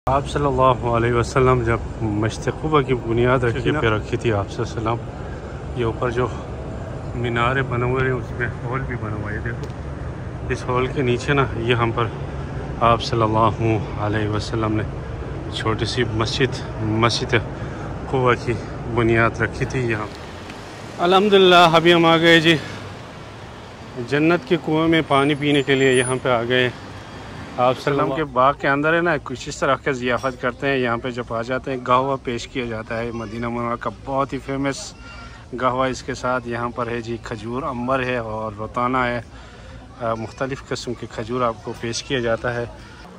आप सल्लल्लाहु अलैहि वसल्लम जब मस्जिद कुबा की बुनियाद रखी थी आप सल्लम, ये ऊपर जो मीनारे बने हुए हैं उसमें हॉल भी बना हुआ है। देखो इस हॉल के नीचे ना यहाँ पर आप सल्लल्लाहु अलैहि वसल्लम ने छोटी सी मस्जिद कुबा की बुनियाद रखी थी यहाँ। अल्हम्दुलिल्लाह अभी हम आ गए जी जन्नत के कुएं में पानी पीने के लिए। यहाँ पे आ गए आप सल्लम के बाग के अंदर है ना, कुछ इस तरह का ज़ियाफ़त करते हैं। यहाँ पे जब आ जाते हैं कहवा पेश किया जाता है, मदीना मुनव्वरा का बहुत ही फेमस कहवा। इसके साथ यहाँ पर है जी खजूर अंबर है और रोताना है, मुख्तलिफ़ किस्म के खजूर आपको पेश किया जाता है।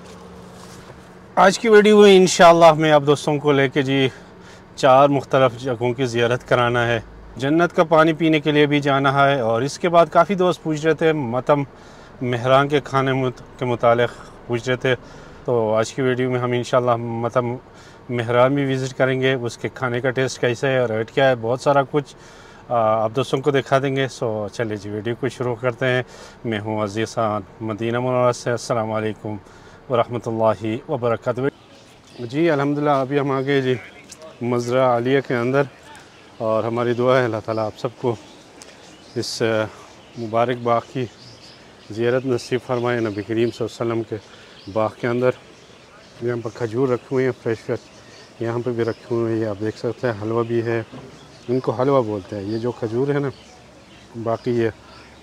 आज की वीडियो में इंशाअल्लाह मैं आप दोस्तों को लेके जी 4 मुख्तलिफ़ जगहों की ज़ियारत कराना है। जन्नत का पानी पीने के लिए भी जाना है और इसके बाद काफ़ी दोस्त पूछ रहे थे मतम मेहरान के खाने के मुतालिक पूछ रहे थे, तो आज की वीडियो में हम इंशाल्लाह मतम मेहरान भी विज़िट करेंगे, उसके खाने का टेस्ट कैसा है और रेट क्या है, बहुत सारा कुछ आप दोस्तों को दिखा देंगे। सो चलिए जी वीडियो को शुरू करते हैं। मैं हूँ अज़ीज़ान मदीना मुनव्वरा से। अस्सलाम वालेकुम वरहमतुल्लाहि वबरकातुहू। जी अल्हम्दुलिल्लाह अभी हम आ गए जी मज़रा आलिया के अंदर और हमारी दुआ है अल्लाह ताला आप सबको इस मुबारक बाग की ज़ियारत नसीब फरमाए। नबी करीम सल्लल्लाहु अलैहि वसल्लम के बाग के अंदर यहाँ पर खजूर रखे हुए हैं, फ्रेश यहाँ पर भी रखे हुए हैं। ये आप देख सकते हैं हलवा भी है, इनको हलवा बोलते हैं। ये जो खजूर है ना, बाकी ये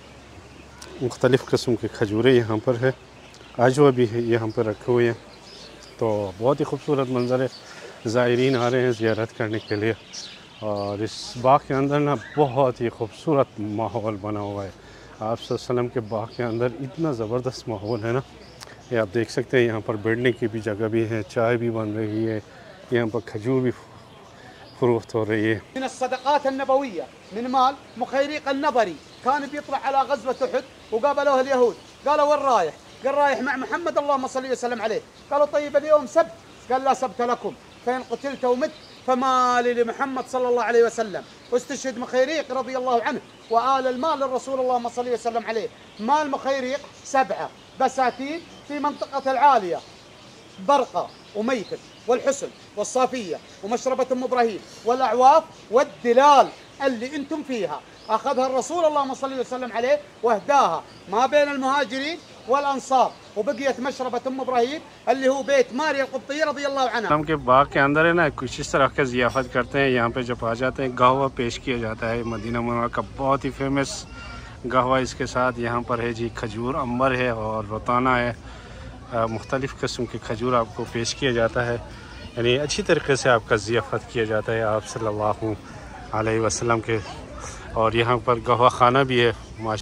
मुख्तलिफ़ किस्म के खजूरें यहाँ पर है, आजवा भी है यहाँ पर रखे हुए हैं। तो बहुत ही खूबसूरत मंज़र है, ज़ायरीन आ रहे हैं ज़ियारत करने के लिए। और इस बाग के अंदर ना बहुत ही खूबसूरत माहौल बना हुआ है। आप सल्लम के बाग के अंदर इतना ज़बरदस्त माहौल है ना, ये आप देख सकते हैं। यहाँ पर बैठने की भी जगह भी है, चाय भी बन रही है, यहाँ पर खजूर भी फरोख्त हो रही है। من الصدقات النبوية من مال مخيريق النبري، كان بيطلع على غزوة أحد وقابلوه اليهود، قالوا وين رايح؟ قال رايح مع محمد اللهم صل وسلم عليه. قالوا طيب اليوم سبت؟ قال لا سبت لكم، فإن قتلت ومت فما لمحمد صلى الله عليه وسلم. واستشهد مخيريق رضي الله عنه وآل المال للرسول اللهم صل وسلم عليه. مال مخيريق 7 بساتين في منطقة العالية، برقة وميتل والحسن والصافية ومشربة أم إبراهيم والأعواف والدلال اللي أنتم فيها. أخذها الرسول اللهم صل وسلم عليه واهداها ما بين المهاجرين والأنصار، وبقيت مشربة أم إبراهيम اللي هو بيت ماريا القبطية रज़ी अल्लाह अन्हा। हम के बाग के अंदर है ना, कुछ इस तरह का ज़ियाफ़त करते हैं। यहाँ पे जब आ जाते हैं कहवा पेश किया जाता है, मदीना मुनव्वरा का बहुत ही फेमस कहवा। इसके साथ यहाँ पर है जी खजूर अंबर है और रोताना है, मुख्तलिफ़ किस्म के खजूर आपको पेश किया जाता है। यानी अच्छी तरीके से आपका ज़ियाफ़त किया जाता है आप सल्लल्लाहु अलैहि वसल्लम के। और यहाँ पर कहवा खाना भी है।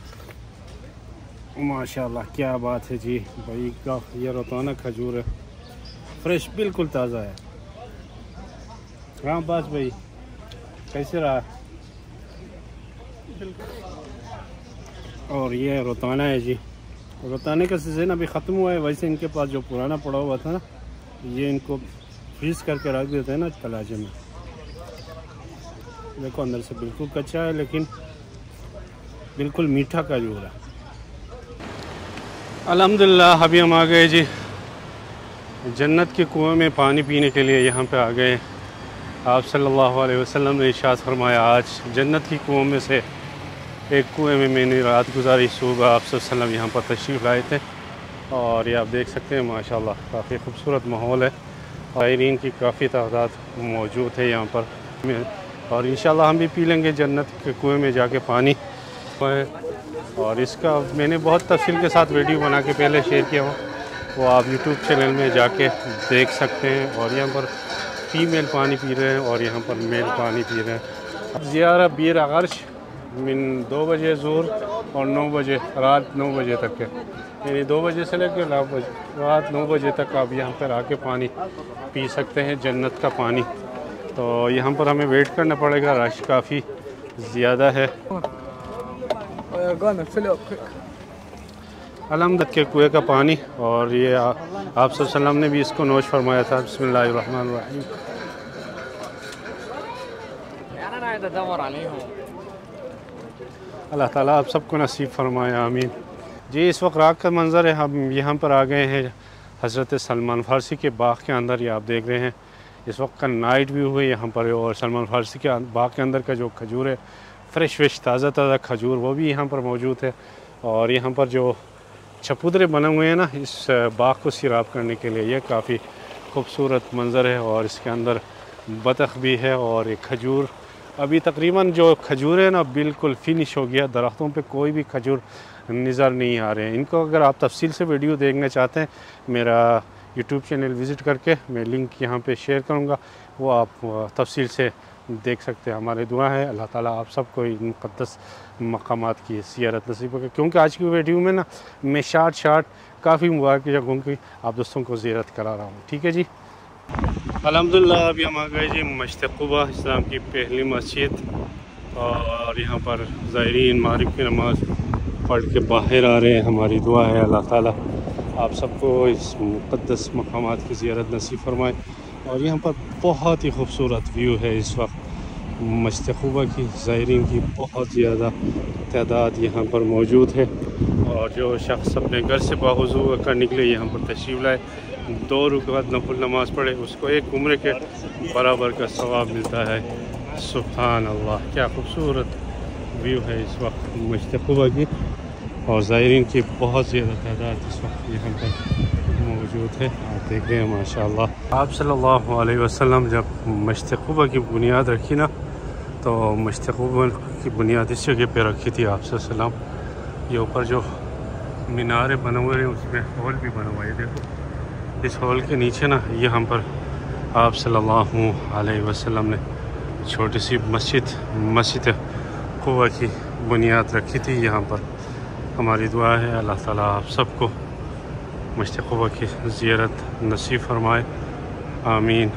माशाल्लाह क्या बात है जी भाई, ये रोताना खजूर है, फ्रेश बिल्कुल ताज़ा है। हाँ बस भाई कैसे रहा? और ये रोताना है जी, रोताने का सीज़न अभी ख़त्म हुआ है। वैसे इनके पास जो पुराना पड़ा हुआ था ना, ये इनको फ्रीज़ करके रख देते हैं ना तलाजे में। देखो अंदर से बिल्कुल कच्चा है लेकिन बिल्कुल मीठा खजूर है। अल्हम्दुलिल्लाह अभी हम आ गए जी जन्नत के कुएं में पानी पीने के लिए। यहाँ पे आ गए आप सल्लल्लाहु अलैहि वसल्लम ने इरशाद फरमाया, आज जन्नत की कुओं में से एक कुएं में मैंने रात गुजारी। सुबह आप सल्लम यहाँ पर तशरीफ़ लाए थे और ये आप देख सकते हैं माशाल्लाह काफ़ी खूबसूरत माहौल है। ज़ायरीन की काफ़ी तादाद मौजूद है यहाँ पर और इंशाल्लाह हम भी पी लेंगे जन्नत के कुएं में जाके पानी। और इसका मैंने बहुत तफसील के साथ वीडियो बना के पहले शेयर किया हो, वो आप यूट्यूब चैनल में जाके देख सकते हैं। और यहाँ पर फ़ीमेल पानी पी रहे हैं और यहाँ पर मेल पानी पी रहे हैं। ज़ियारत बीर अगरश मिन 2 बजे ज़ोर और 9 बजे रात 9 बजे तक है, यानी 2 बजे से लेकर रात 9 बजे तक आप यहाँ पर आके पानी पी सकते हैं, जन्नत का पानी। तो यहाँ पर हमें वेट करना पड़ेगा, रश काफ़ी ज़्यादा है। अल्हम्दुलिल्लाह के कुएं का पानी और ये आप सल्लम ने भी इसको नोश फरमाया था। बिस्मिल्लाहिर्रहमानिर्रहीम। अल्लाह ताला आप सबको नसीब फरमाया, आमीन। जी इस वक्त रात का मंज़र है, हम यहाँ पर आ गए हैं हज़रत सलमान फ़ारसी के बाग के अंदर ये आप देख रहे हैं इस वक्त का नाइट व्यू है यहाँ पर। और सलमान फ़ारसी के बाग के अंदर का जो खजूर है, फ्रेश ताज़ा खजूर, वो भी यहाँ पर मौजूद है। और यहाँ पर जो चबूतरे बने हुए हैं ना इस बाग को सैराब करने के लिए, ये काफ़ी खूबसूरत मंज़र है। और इसके अंदर बतख भी है और एक खजूर, अभी तकरीबन जो खजूर है ना बिल्कुल फिनिश हो गया, दरख्तों पे कोई भी खजूर नज़र नहीं आ रहे हैं। इनको अगर आप तफसील से वीडियो देखना चाहते हैं, मेरा यूट्यूब चैनल विज़िट करके मैं लिंक यहाँ पे शेयर करूँगा, वो आप तफसील से देख सकते हैं। हमारी दुआ है अल्लाह ताला आप सबको इन मुक़द्दस मकामात की ज़ियारत नसीब करे, क्योंकि आज की वीडियो में ना मैं शार्ट काफ़ी मुबारक जगहों की आप दोस्तों को ज़ियारत करा रहा हूँ। ठीक है जी, अल्हम्दुलिल्लाह। अभी हम आ गए जी मस्जिद क़ुबा, इस्लाम की पहली मस्जिद। और यहाँ पर ज़ायरीन मागरिब की नमाज़ पढ़ के बाहर आ रहे हैं। हमारी दुआ है अल्लाह ताला आप सबको इस मुक़द्दस मकामात की ज़ियारत नसीब फरमाए। और यहाँ पर बहुत ही खूबसूरत व्यू है इस वक्त मस्जिद क़ुबा की। ज़ायरीन की बहुत ज़्यादा तादाद यहाँ पर मौजूद है। और जो शख्स अपने घर से बावज़ू कर निकले यहाँ पर तशरीफ़ लाए, 2 रकात नफल नमाज़ पढ़े, उसको एक उम्र के बराबर का सवाब मिलता है। सुभान अल्लाह, क्या खूबसूरत व्यू है इस वक्त मस्जिद क़ुबा की। और ज़ायरीन की बहुत ज़्यादा तादाद इस वक्त यहाँ पर मौजूद है, आप देख रहे हैं माशाअल्लाह। आप सल्लल्लाहु अलैहि वसल्लम जब मस्जिद क़ुबा की बुनियाद रखी ना, तो मस्जिद क़ुबा की बुनियाद इस जगह पे रखी थी आप सल्लल्लाहु अलैहि वसल्लम। ये ऊपर जो मीनारे बने हुए हैं उसमें हॉल भी बना हुआ है, देखो इस हॉल के नीचे ना यहाँ पर आप सल्लल्लाहु अलैहि वसल्लम ने छोटी सी मस्जिद क़ुबा की बुनियाद रखी थी यहाँ पर। हमारी दुआ है अल्लाह ताला आप सबको मस्जिद क़ुबा की ज़ियारत नसीब फरमाए, आमीन।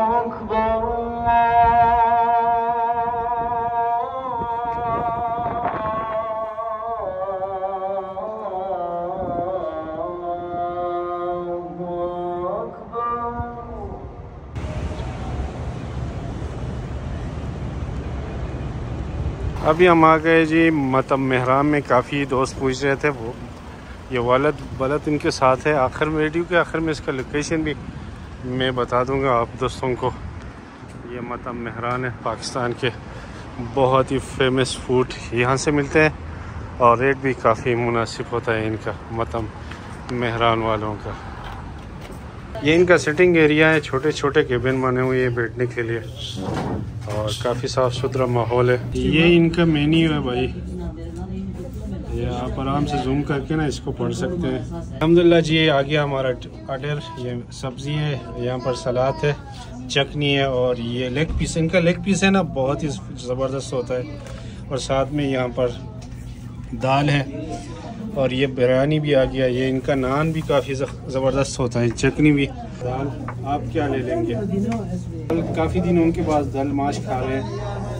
अभी हम आ गए जी मतम मेहराम में। काफ़ी दोस्त पूछ रहे थे, वो ये वलद इनके साथ है। आखिर में वीडियो के आखिर में इसका लोकेशन भी मैं बता दूंगा आप दोस्तों को। ये मतम मेहरान है, पाकिस्तान के बहुत ही फेमस फूड यहाँ से मिलते हैं और रेट भी काफ़ी मुनासिब होता है इनका, मतम मेहरान वालों का। ये इनका सिटिंग एरिया है, छोटे छोटे केबिन बने हुए हैं बैठने के लिए और काफ़ी साफ़ सुथरा माहौल है। ये इनका मेन्यू है भाई, ये आप आराम से जूम करके ना इसको पढ़ सकते हैं। अल्हम्दुलिल्लाह जी, ये आ गया हमारा ऑर्डर। ये सब्ज़ी है, यहाँ पर सलाद है, चटनी है और ये लेग पीस। इनका लेग पीस है ना बहुत ही ज़बरदस्त होता है। और साथ में यहाँ पर दाल है और ये बिरयानी भी आ गया। ये इनका नान भी काफ़ी ज़बरदस्त होता है, चटनी भी। दाल आप क्या ले लेंगे? काफ़ी दिनों के बाद दाल माश खा रहे हैं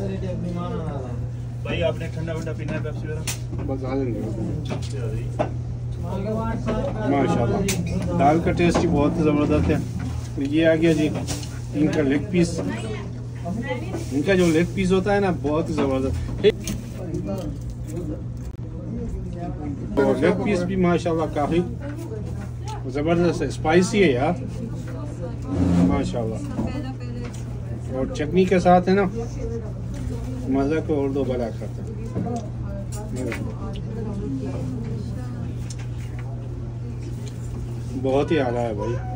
भाई। आपने ठंडा वंडा पीना है? पेप्सी वगैरह बस आ देंगे माशाल्लाह। दाल का टेस्ट ही बहुत ज़बरदस्त है। ये आ गया जी इनका लेग पीस। इनका जो लेग पीस होता है ना बहुत ज़बरदस्त। और लेग पीस भी माशाल्लाह काफ़ी ज़बरदस्त है, स्पाइसी है यार माशाल्लाह। और चटनी के साथ है ना मज़ा को और दो बड़ा करता है। बहुत ही आला है भाई।